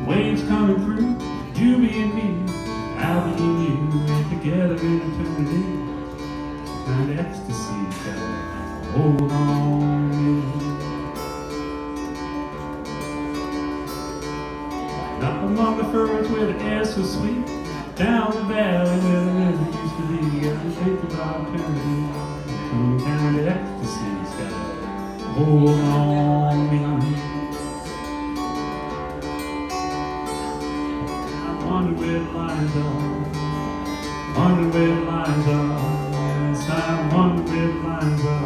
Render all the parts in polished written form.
Waves coming through, you being me, I'll be in you, and together in eternity. Kind of ecstasy's got a hold on me. Up among the firs where the air's so sweet, down the valley where the river used to be, gotta think about eternity. Some kind of ecstasy's got a hold on me. I wonder where the lines are, wonder where the lines are, yes, I wonder where the lines are.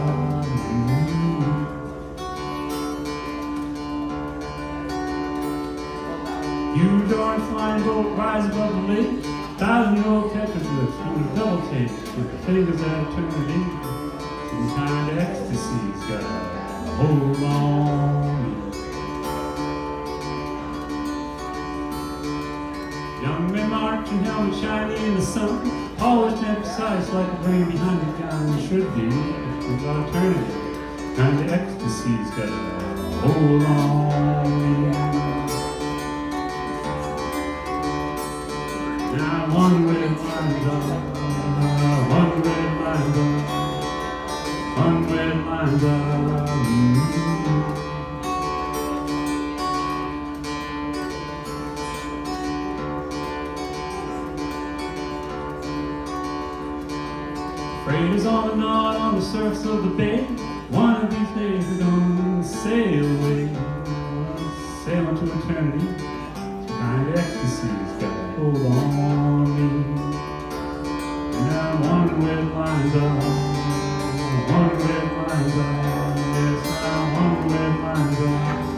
You darn flying boat rise above the lake, 1,000-year-old petroglyphs doing a double take with the fingers of eternity. Some kind of ecstasy's got a hold on me. Young men marching, helmet shiny in the sun, polished and precise like a brain behind a gun should be. With eternity, kind of ecstasy's got a hold on me. Now I wonder where the lines are, I wonder where the lines are, wonder where the lines are. Freighters on and on the surface of the bay. One of these days we're gonna sail away, sail into eternity. Kind of ecstasy's got a hold on me. And I wonder where the lines are, I wonder where the lines are, yes, I wonder where the lines are.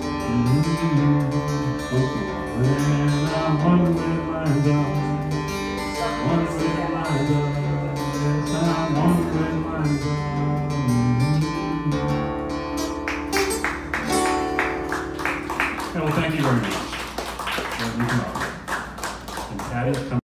And I wonder where the lines are, wonder where the lines are, yes, I wonder where the lines are. Well, thank you very much. And Patty's coming.